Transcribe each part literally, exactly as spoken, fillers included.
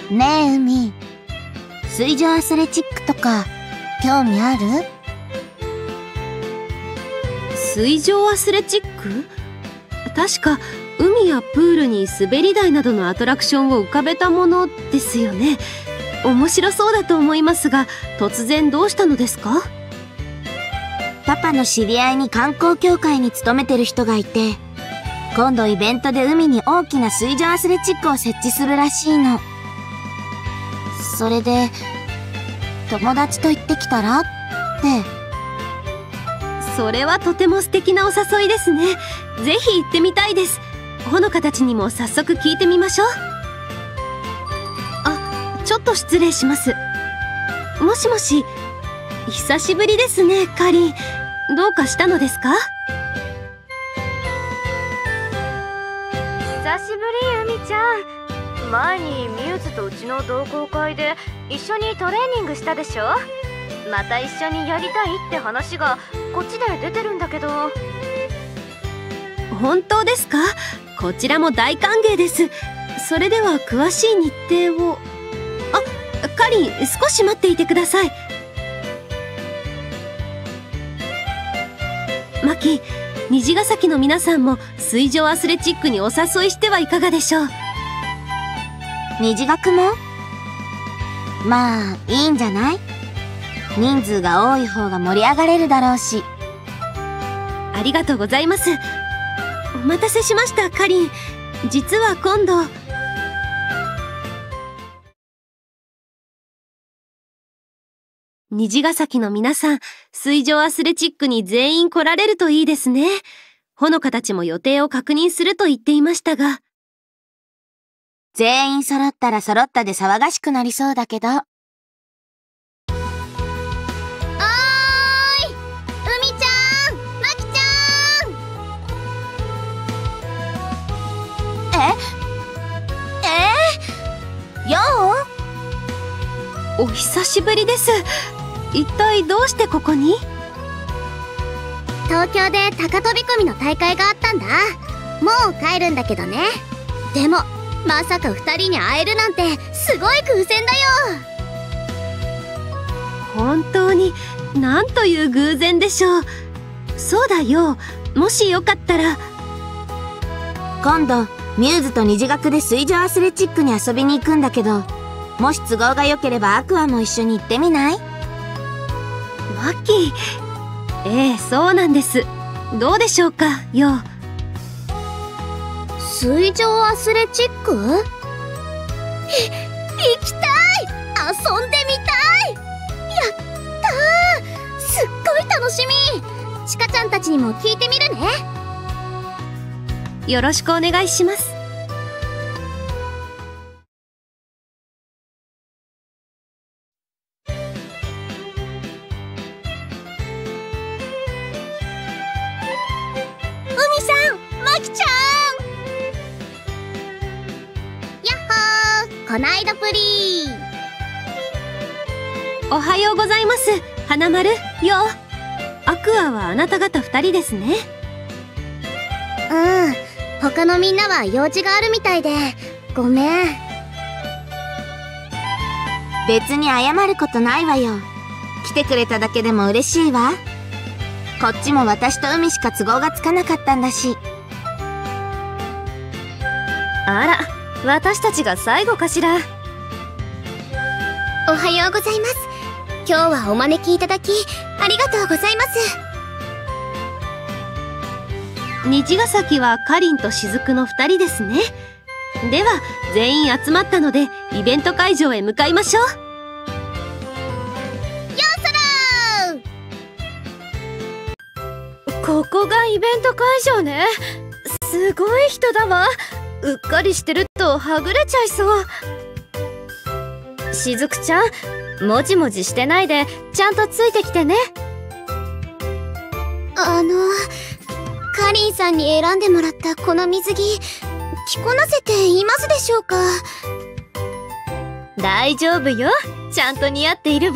ねえ海、水上アスレチックとか興味ある？ 水上アスレチック？確か海やプールに滑り台などのアトラクションを浮かべたものですよね。面白そうだと思いますが、突然どうしたのですか？ パパの知り合いに観光協会に勤めてる人がいて、今度イベントで海に大きな水上アスレチックを設置するらしいの。それで友達と行ってきたらって。 それはとても素敵なお誘いですね。ぜひ行ってみたいです。ほのかたちにも早速聞いてみましょう。あ、ちょっと失礼します。もしもし、久しぶりですね、カリン。どうかしたのですか？ 久しぶり、海ちゃん。前にミューズとうちの同好会で一緒にトレーニングしたでしょ。また一緒にやりたいって話がこっちで出てるんだけど。 本当ですか？こちらも大歓迎です。それでは詳しい日程を。あ、カリン、少し待っていてください。マキ、虹ヶ崎の皆さんも水上アスレチックにお誘いしてはいかがでしょう？ 虹学も？まあいいんじゃない？人数が多い方が盛り上がれるだろうし。 ありがとうございます。お待たせしました、カリン。実は今度虹ヶ崎の皆さん、水上アスレチックに全員来られるといいですね。ほのかたちも予定を確認すると言っていましたが。 全員揃ったら揃ったで騒がしくなりそうだけど。 お久しぶりです。一体どうしてここに？ 東京で高飛び込みの大会があったんだ。もう帰るんだけどね。でもまさか二人に会えるなんてすごい偶然だよ。 本当になんという偶然でしょう。そうだよ、もしよかったら今度ミューズと虹学で水上アスレチックに遊びに行くんだけど、もし都合が良ければアクアも一緒に行ってみない？ マッキー、ええ、そうなんです。どうでしょうか、よう。 水上アスレチック？い、行きたい！遊んでみたい！やったー！すっごい楽しみ！ちかちゃんたちにも聞いてみるね。 よろしくお願いします。 こないだプリー。おはようございます、花丸、よう。アクアはあなた方二人ですね。 うん、他のみんなは用事があるみたいでごめん。 別に謝ることないわよ。来てくれただけでも嬉しいわ。こっちも私と海しか都合がつかなかったんだし。 あら、私たちが最後かしら。 おはようございます。今日はお招きいただきありがとうございます。 虹ヶ崎はカリンと雫の二人ですね。では全員集まったのでイベント会場へ向かいましょう。よそらー。ここがイベント会場ね。すごい人だわ。うっかりしてるとはぐれちゃいそう。しずくちゃん、もじもじしてないでちゃんとついてきてね。 あのカリンさんに選んでもらったこの水着着こなせていますでしょうか？ 大丈夫よ、ちゃんと似合っているわ。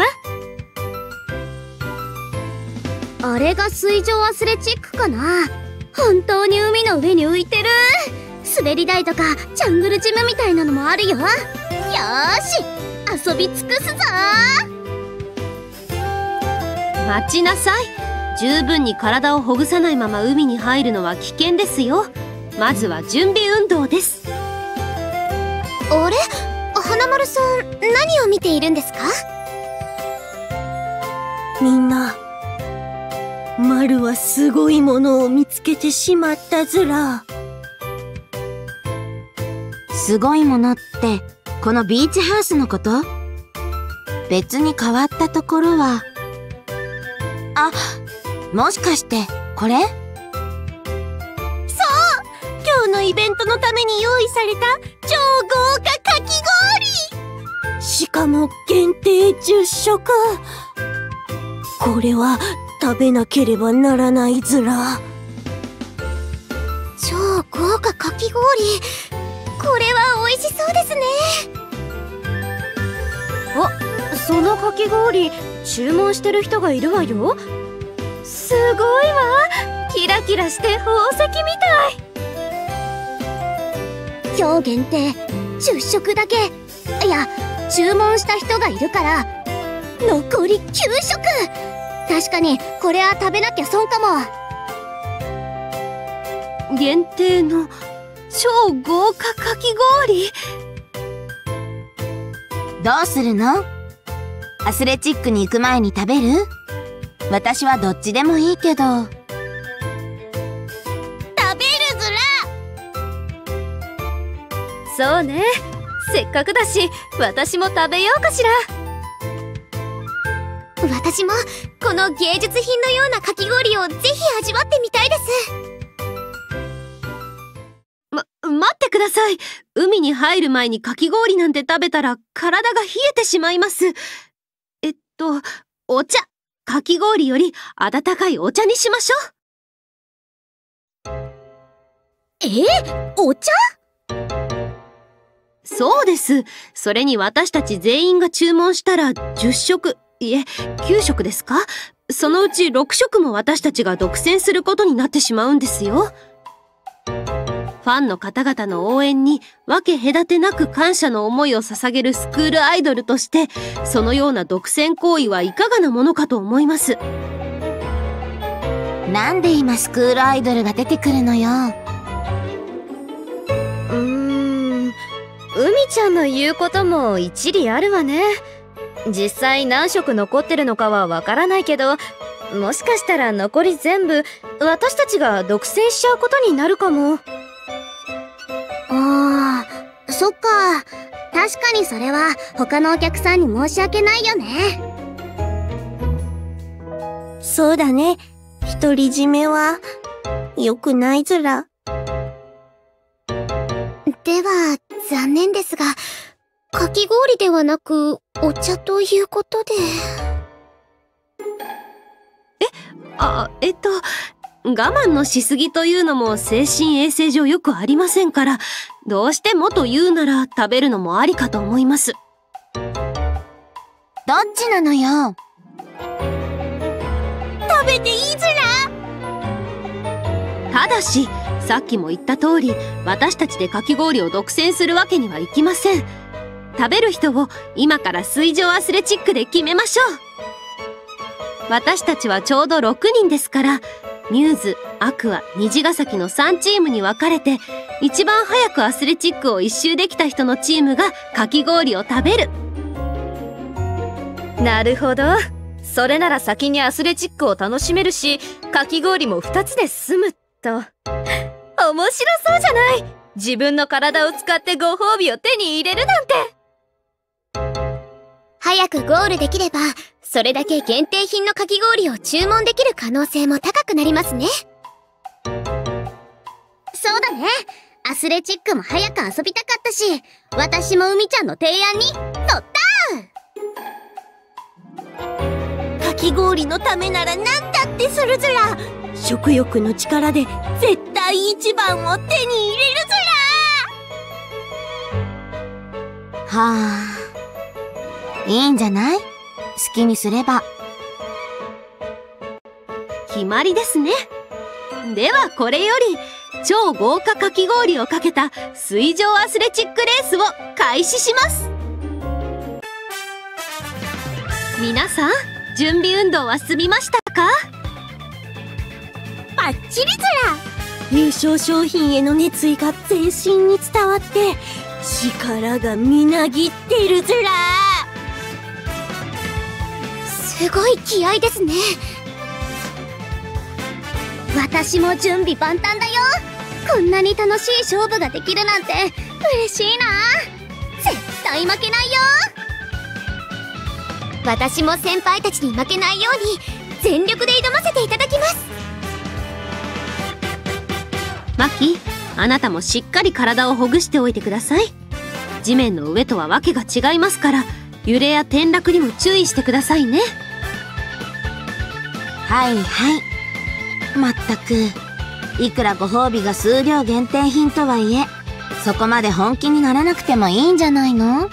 あれが水上アスレチックかな。本当に海の上に浮いてる。滑り台とかジャングルジムみたいなのもあるよ。 ーし、遊び尽くすぞー。待ちなさい。十分に体をほぐさないまま海に入るのは危険ですよ。まずは準備運動です。 あれ、花丸さん、何を見ているんですか？ みんな、マルはすごいものを見つけてしまったずら。 すごいものって、このビーチハウスのこと？別に変わったところは。あ、もしかして、これ？ そう！今日のイベントのために用意された超豪華かき氷！しかも限定じゅっしょく。これは食べなければならないずら。 超豪華かき氷。これは美味しそうですね。 あ、そのかき氷注文してる人がいるわよ。すごいわ、キラキラして宝石みたい。今日限定じゅっしょくだけ。いや、注文した人がいるから残りきゅうしょく。確かにこれは食べなきゃ損かも。 限定の超豪華かき氷。 どうするの？アスレチックに行く前に食べる？私はどっちでもいいけど。食べるずら。そうね、せっかくだし私も食べようかしら。 私もこの芸術品のようなかき氷をぜひ味わってみたいです。 ま、待ってください。海に入る前にかき氷なんて食べたら体が冷えてしまいます。えっと、お茶。かき氷より温かいお茶にしましょう。 え？お茶？ そうです。それに私たち全員が注文したらじゅっしょく、いえ、きゅうしょくですか？そのうちろくしょくも私たちが独占することになってしまうんですよ。ファンの方々の応援に分け隔てなく感謝の思いを捧げるスクールアイドルとして、そのような独占行為はいかがなものかと思います。 なんで今スクールアイドルが出てくるのよ。 うーん、海ちゃんの言うことも一理あるわね。実際何色残ってるのかはわからないけど、もしかしたら残り全部私たちが独占しちゃうことになるかも。 ああ、そっか。確かにそれは他のお客さんに申し訳ないよね。 そうだね。独り占めは良くないずら。 では残念ですが、かき氷ではなくお茶ということで。 え、あ、えっと我慢のしすぎというのも精神衛生上よくありませんから、どうしてもと言うなら食べるのもありかと思います。 どっちなのよ。 食べていいずら。ただし、さっきも言った通り、私たちでかき氷を独占するわけにはいきません。食べる人を今から水上アスレチックで決めましょう。私たちはちょうどろくにんですから、ミューズ、アクア、虹ヶ崎のさんチームに分かれて、一番早くアスレチックを一周できた人のチームがかき氷を食べる。 なるほど。それなら先にアスレチックを楽しめるし、かき氷もふたつで済むと。面白そうじゃない。自分の体を使ってご褒美を手に入れるなんて。 早くゴールできれば、それだけ限定品のかき氷を注文できる可能性も高くなりますね。そうだね。アスレチックも早く遊びたかったし、私も海ちゃんの提案に乗ったら。かき氷のためなら何だってするずら。食欲の力で絶対一番を手に入れるずら。 はあ、いいんじゃない？好きにすれば。 決まりですね。ではこれより超豪華かき氷をかけた水上アスレチックレースを開始します。 皆さん、準備運動は済みましたか？ バッチリズラ。優勝商品への熱意が全身に伝わって力がみなぎってるズラ。 すごい気合ですね。私も準備万端だよ。こんなに楽しい勝負ができるなんて嬉しいな。絶対負けないよ。私も先輩たちに負けないように全力で挑ませていただきます。 マキ、あなたもしっかり体をほぐしておいてください。地面の上とはわけが違いますから、揺れや転落にも注意してくださいね。 はいはい。まったく、いくらご褒美が数量限定品とはいえ、そこまで本気にならなくてもいいんじゃないの？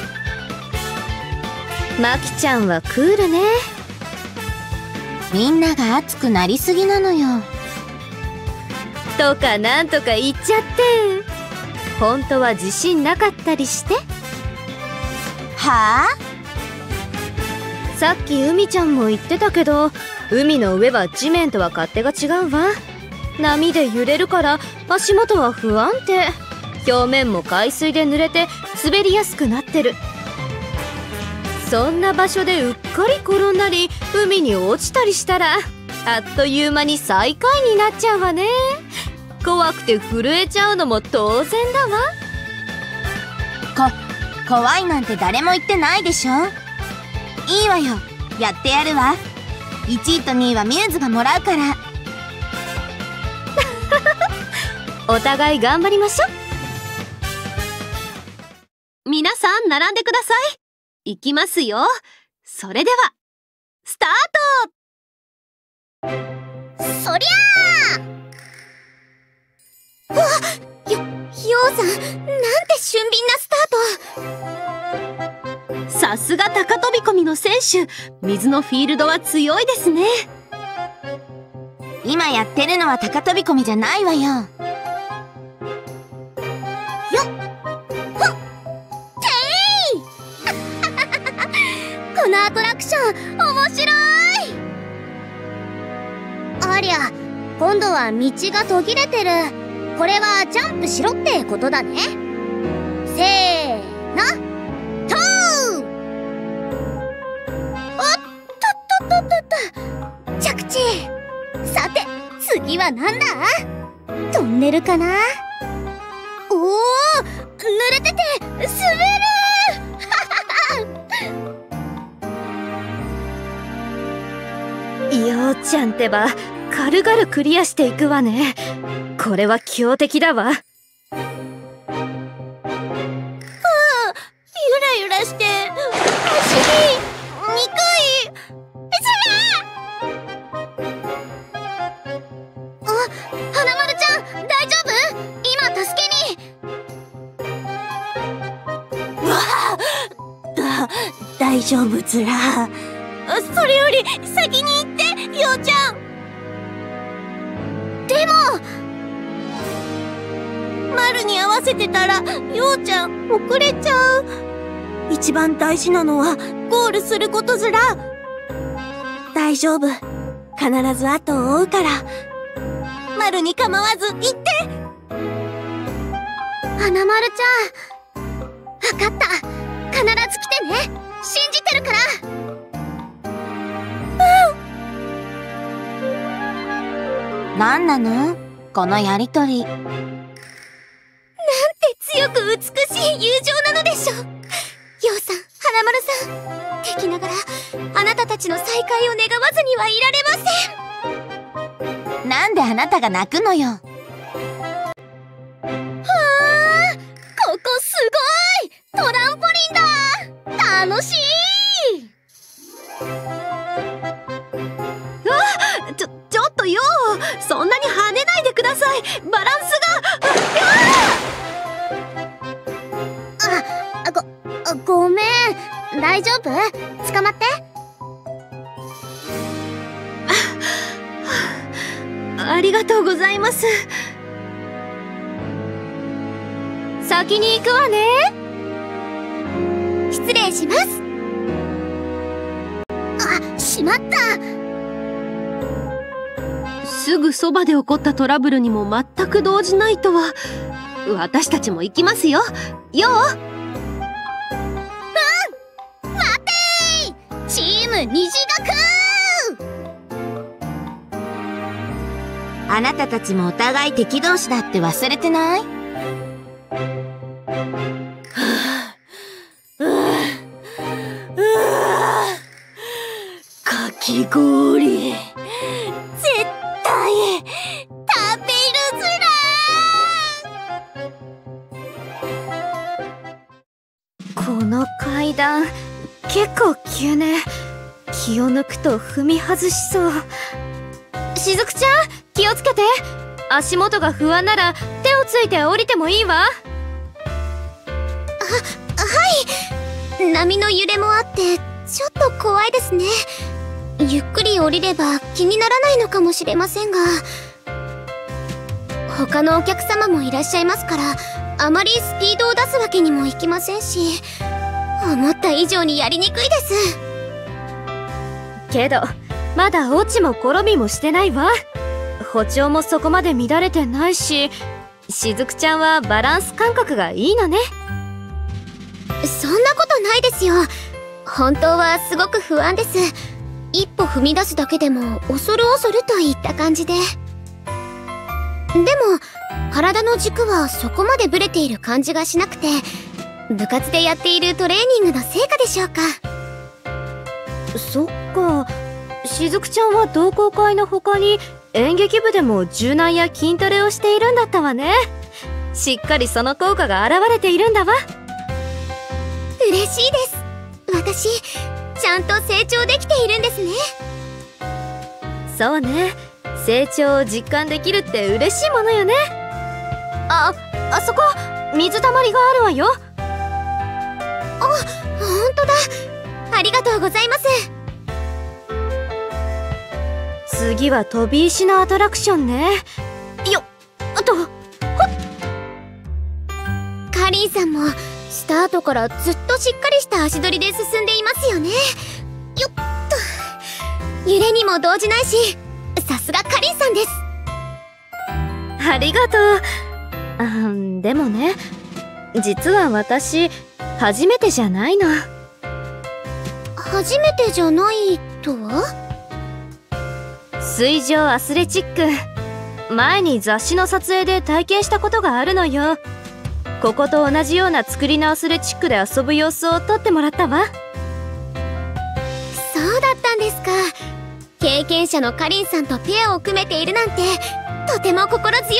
マキちゃんはクールね。 みんなが熱くなりすぎなのよ。 とかなんとか言っちゃって。本当は自信なかったりして。 はあ？ さっき海ちゃんも言ってたけど、海の上は地面とは勝手が違うわ。波で揺れるから足元は不安定。表面も海水で濡れて滑りやすくなってる。そんな場所でうっかり転んだり海に落ちたりしたら、あっという間に最下位になっちゃうわね。怖くて震えちゃうのも当然だわ。 こ、怖いなんて誰も言ってないでしょ。いいわよ、やってやるわ。いちいとにいはミューズがもらうから。 お互い頑張りましょう。皆さん並んでください。いきますよ。それではスタート。そりゃあ。わっ、よ、ようさん、なんて俊敏なスタート。 さすが高飛び込みの選手。水のフィールドは強いですね。 今やってるのは高飛び込みじゃないわよ。よっ、 ほっ、ていこのアトラクション面白い。ありゃ、今度は道が途切れてる。これはジャンプしろってことだね。せーの、とー。おっとっとっとっとっと、着地。さて次はなんだ？トンネルかな？おお、濡れてて滑る。ようちゃんってば軽々クリアしていくわね。これは強敵だわ。 ああ、ゆらゆらしてお尻にくい。 あ、花丸ちゃん大丈夫？今助けに。 わあ、だ、大丈夫ズラ。それより先に行ってようちゃん。 でも丸に合わせてたらようちゃん遅れちゃう。一番大事なのはゴールすることズラ。大丈夫、必ず後を追うから。丸に構わず行って。 花丸ちゃん、わかった。必ず来てね。信じてるから。 なんなのこのやりとり。 なんて強く美しい友情なのでしょう。ようさん、花丸さん、敵ながらあなたたちの再会を願わずにはいられません。 なんであなたが泣くのよ。はあ、ここすごい、トランポリンだ。楽しい。 うわ、ちょちょっとよう、そんなに跳ねないでください。バランスが。あ、ご、ごめん。大丈夫？捕まって。 ありがとうございます。 先に行くわね。 失礼します。 しまった。 すぐそばで起こったトラブルにも全く動じないとは。私たちも行きますよ。よう。 うん、待てー、チーム虹学。 あなたたちもお互い敵同士だって忘れてない？ かき氷、絶対食べるずら。この階段結構急ね。気を抜くと踏み外しそう。しずくちゃん、気をつけて。足元が不安なら手をついて降りてもいいわ。は、 はい。波の揺れもあってちょっと怖いですね。ゆっくり降りれば気にならないのかもしれませんが、他のお客様もいらっしゃいますから、あまりスピードを出すわけにもいきませんし、思った以上にやりにくいです。 けどまだ落ちも転びもしてないわ。歩調もそこまで乱れてないし、しずくちゃんはバランス感覚がいいのね。 そんなことないですよ。本当はすごく不安です。一歩踏み出すだけでも恐る恐るといった感じで。でも体の軸はそこまでブレている感じがしなくて、部活でやっているトレーニングの成果でしょうか。 そっか。しずくちゃんは同好会の他に演劇部でも柔軟や筋トレをしているんだったわね。しっかりその効果が現れているんだわ。 嬉しいです。私ちゃんと成長できているんですね。 そうね、成長を実感できるって嬉しいものよね。あ、あそこ水たまりがあるわよ。 あ、ほんとだ。ありがとうございます。 次は飛び石のアトラクションね。よっ、あと、ほっ。 かりんさんもスタートからずっとしっかりした足取りで進んでいますよね。よっと。揺れにも動じないし、さすがかりんさんです。 ありがとう。あ、でもね、実は私初めてじゃないの。 初めてじゃないとは？ 水上アスレチック、前に雑誌の撮影で体験したことがあるのよ。ここと同じような作りのアスレチックで遊ぶ様子を撮ってもらったわ。 そうだったんですか。経験者のかりんさんとペアを組めているなんてとても心強いです。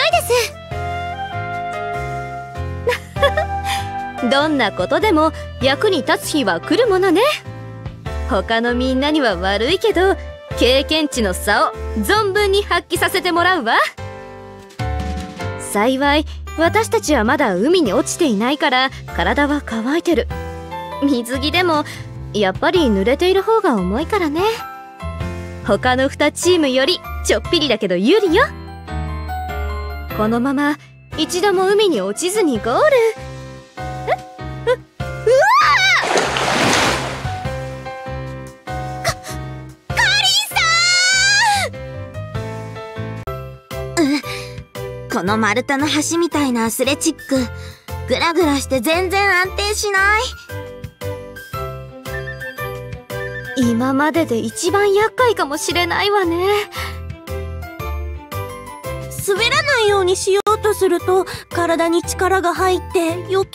どんなことでも役に立つ日は来るものね。他のみんなには悪いけど、経験値の差を存分に発揮させてもらうわ。幸い私たちはまだ海に落ちていないから体は乾いてる。水着でもやっぱり濡れている方が重いからね。他のにチームよりちょっぴりだけど有利よ。このまま一度も海に落ちずにゴール。う、う、うわー！か、かりんさん！この丸太の橋みたいなアスレチック、グラグラして全然安定しない。 今までで一番厄介かもしれないわね。 滑らないようにしようとすると体に力が入って余計進めない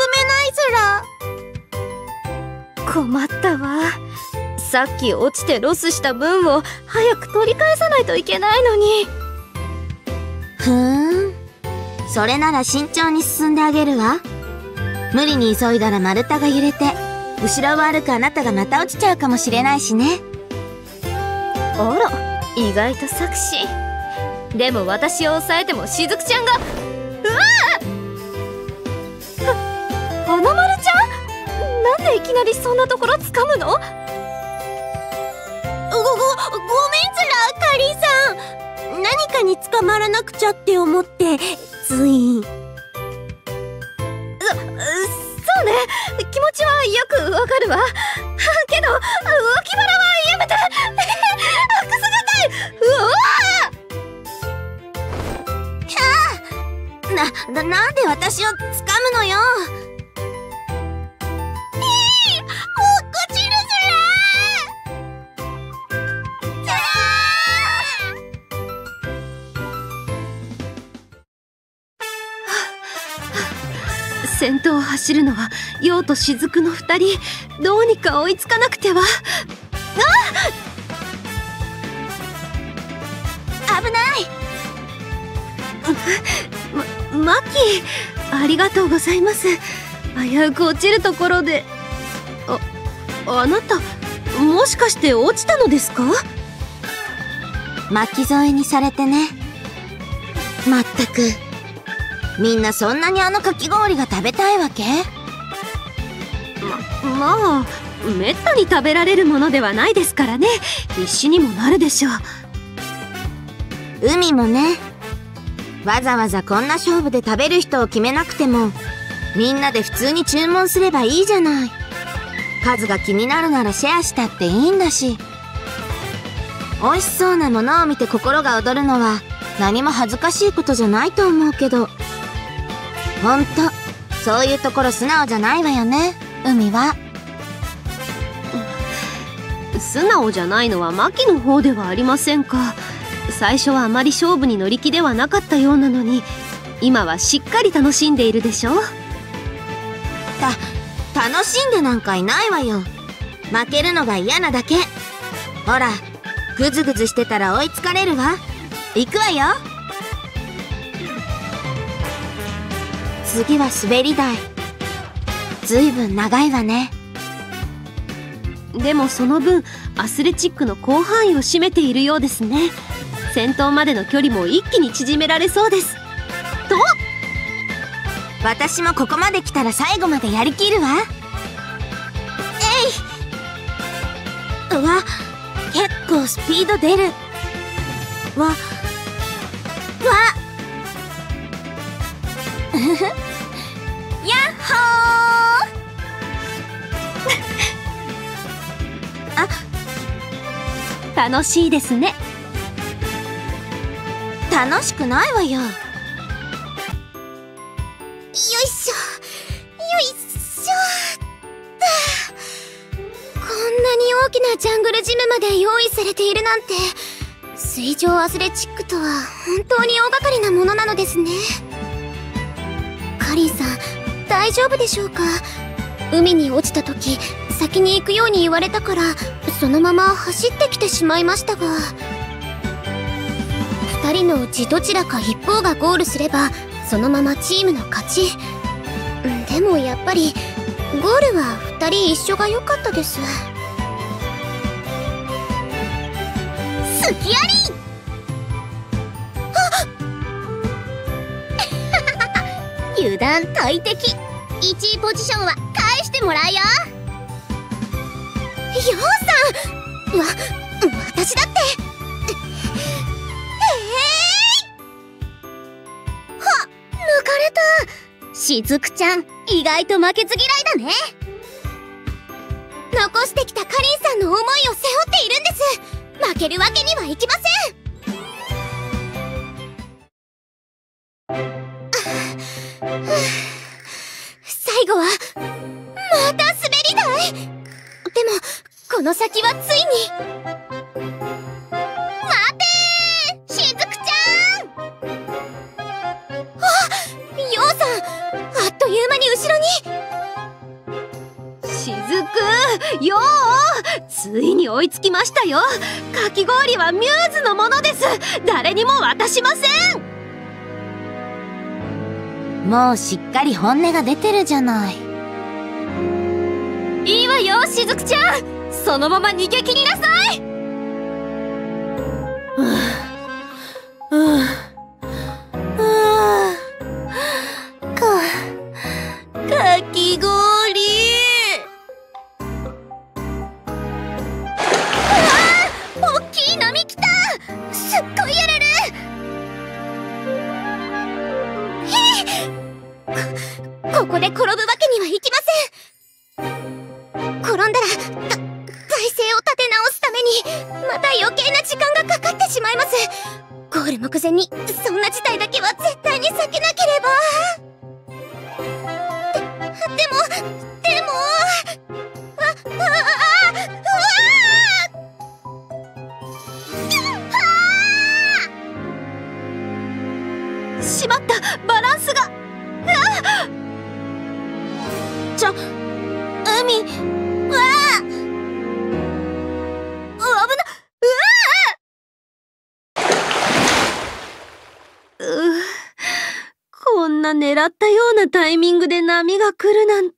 ずら。 困ったわ。さっき落ちてロスした分を早く取り返さないといけないのに。 ふーん、それなら慎重に進んであげるわ。無理に急いだら丸太が揺れて後ろを歩くあなたがまた落ちちゃうかもしれないしね。 あら、意外と作詞。でも私を抑えてもしずくちゃんが、うわー！は、花丸ちゃん？なんでいきなりそんなところ掴むの？ ご、ご、ごめんずら、かりんさん。何かに捕まらなくちゃって思って、つい。 そ、そうね。気持ちはよくわかるわ。けど、脇腹はやめて。 で私を掴むのよ。 先頭を走るのは陽と雫の二人。どうにか追いつかなくては。 あ危ない。 ま、マキ、ありがとうございます。危うく落ちるところで。あ、あなたもしかして落ちたのですか？ 巻き添えにされてね。まったく、みんなそんなにあのかき氷が食べたいわけ？ ま、まあめったに食べられるものではないですからね。必死にもなるでしょう。 海もね、わざわざこんな勝負で食べる人を決めなくても、みんなで普通に注文すればいいじゃない。数が気になるならシェアしたっていいんだし。美味しそうなものを見て心が躍るのは何も恥ずかしいことじゃないと思うけど、ほんとそういうところ素直じゃないわよね、海は。 素直じゃないのはマキの方ではありませんか。最初はあまり勝負に乗り気ではなかったようなのに、今はしっかり楽しんでいるでしょ。 た楽しんでなんかいないわよ。負けるのが嫌なだけ。ほら、グズグズしてたら追いつかれるわ。行くわよ。次は滑り台。ずいぶん長いわね。 でもその分アスレチックの広範囲を占めているようですね。先頭までの距離も一気に縮められそうです。と、 私もここまで来たら最後までやりきるわ。えい。うわ、結構スピード出る。わ、わうふふやっほー楽しいですね。 楽しくないわよ。よよいしょ、よいしょっと。こんなに大きなジャングルジムまで用意されているなんて、水上アスレチックとは本当に大掛かりなものなのですね。カリンさん、大丈夫でしょうか？海に落ちた時、先に行くように言われたから、そのまま走ってきてしまいましたが、ふたりのうちどちらか一方がゴールすればそのままチームの勝ち。でもやっぱりゴールはふたり一緒が良かったです。 すきあり油断大敵。いちいポジションは返してもらうよ。 ヨウさん、わ、私だって。 しずくちゃん、意外と負けず嫌いだね。 残してきたかりんさんの思いを背負っているんです。負けるわけにはいきません。最後はまた滑り台。でもこの先はついに。 待てー、しずくちゃん。 あ、ヨウさん、あっという間に後ろに。 しずく、よう、ついに追いつきましたよ。かき氷はミューズのものです。誰にも渡しません。 もうしっかり本音が出てるじゃない。 いいわよ、しずくちゃん。そのまま逃げ切りなさい。 かき氷。 大きい波来た。すっごいやられ。こ、ここで転ぶわけにはいきません。転んだらた体勢を立て直すためにまた余計な時間がかかってしまいます。ゴール目前にそんな事態だけは絶対に避けなければ。 海。うわあ、うわ、危な、 ううこんな狙ったようなタイミングで波が来るなんて。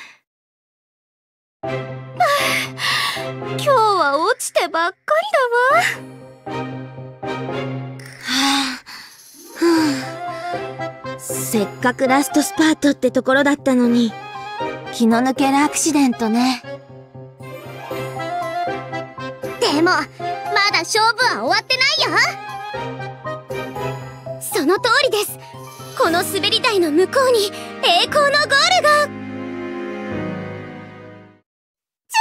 今日は落ちてばっかりだわ。 はあ、はあ、せっかくラストスパートってところだったのに、気の抜けるアクシデントね。 でもまだ勝負は終わってないよ。その通りです。この滑り台の向こうに栄光のゴールが。つ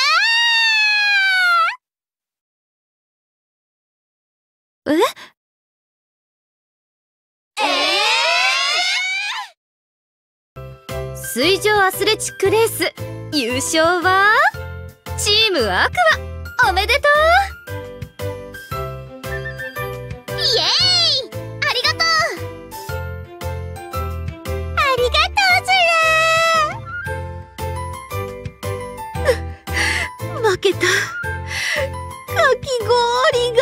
らー。 え？ 水上アスレチックレース優勝はチームアクア。おめでとイエーイ。ありがとう。ありがと負けた。かき氷が。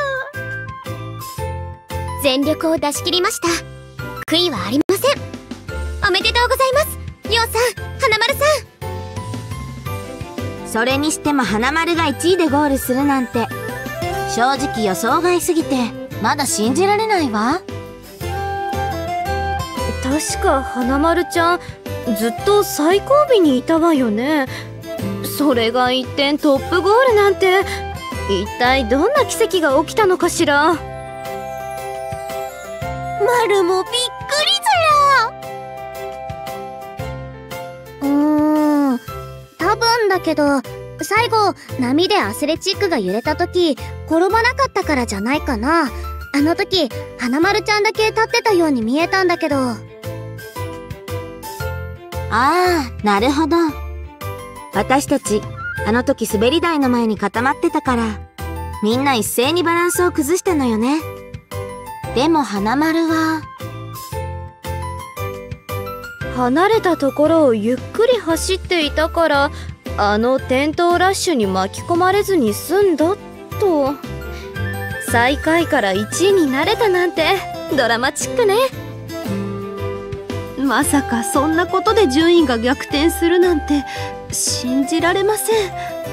う。全力を出し切りました。悔いはありません。おめでとうございます、ようさん、花丸さん。それにしても花丸がいちいでゴールするなんて、正直予想外すぎてまだ信じられないわ。 確か花丸ちゃんずっと最後尾にいたわよね。それが一転トップゴールなんて、一体どんな奇跡が起きたのかしら。 丸もびっくりん。うーん、多分だけど最後波でアスレチックが揺れた時転ばなかったからじゃないかな。あの時花丸ちゃんだけ立ってたように見えたんだけど。 ああ、なるほど。私たちあの時滑り台の前に固まってたから、みんな一斉にバランスを崩したのよね。でも花丸は離れたところをゆっくり走っていたから、あの転倒ラッシュに巻き込まれずに済んだと。最下位からいちいになれたなんてドラマチックね。 まさかそんなことで順位が逆転するなんて信じられません。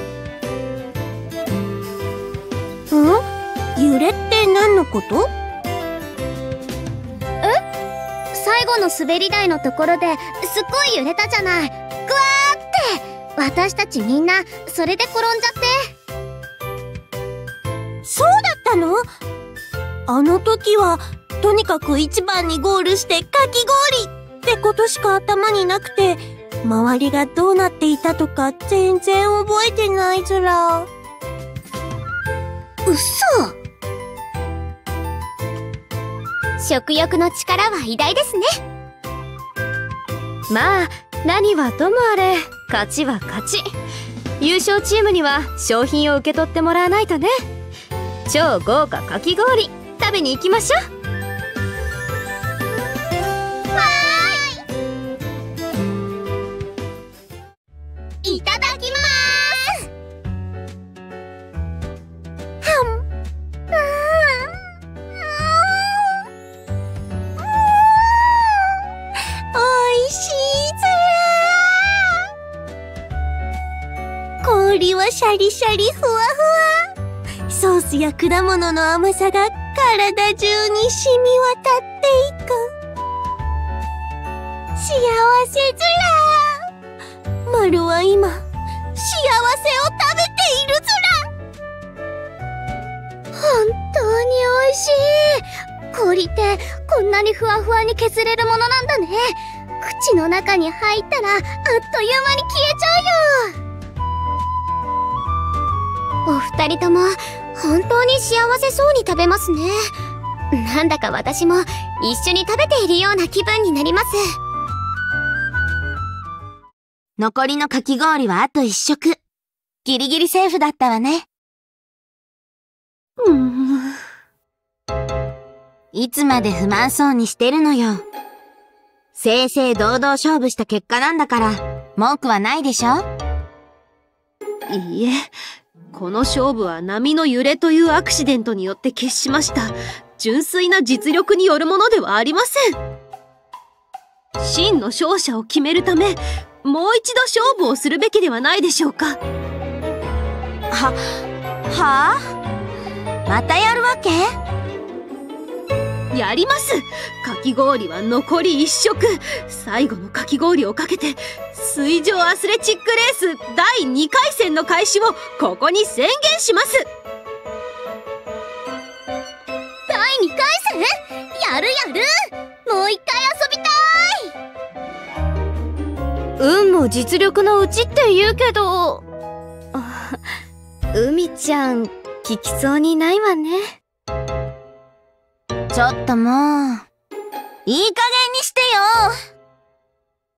ん？揺れって何のこと？ 最後の滑り台のところですっごい揺れたじゃない。ぐわーって。私たちみんなそれで転んじゃって。 そうだったの？あの時はとにかく一番にゴールしてかき氷ってことしか頭になくて、周りがどうなっていたとか全然覚えてないずら。 うっそ。食欲の力は偉大ですね。 まあ何はともあれ勝ちは勝ち。優勝チームには商品を受け取ってもらわないとね。超豪華かき氷食べに行きましょう。 いただきまーす。 おいしいずら。氷はシャリシャリふわふわ。ソースや果物の甘さが体中に染み渡っていく。幸せずら。丸は今幸せを食べているずら。 本当に美味しい。氷ってこんなにふわふわに削れるものなんだね。口の中に入ったらあっという間に消えちゃうよ。お二人とも本当に幸せそうに食べますね。なんだか私も一緒に食べているような気分になります。 残りのかき氷はあと一食。ギリギリセーフだったわね。 うーん。 いつまで不満そうにしてるのよ。正々堂々勝負した結果なんだから、 文句はないでしょ？ いいえ、この勝負は波の揺れというアクシデントによって決しました純粋な実力によるものではありません。真の勝者を決めるため、もう一度勝負をするべきではないでしょうか。 は、はあ？またやるわけ？ やります。かき氷は残り一食。最後のかき氷をかけて水上アスレチックレースだいにかい戦の開始をここに宣言します。 だいにかい戦？やるやる！もう一回遊びたい！ 運も実力のうちって言うけど、海ちゃん聞きそうにないわね。 ちょっともういい加減にしてよ。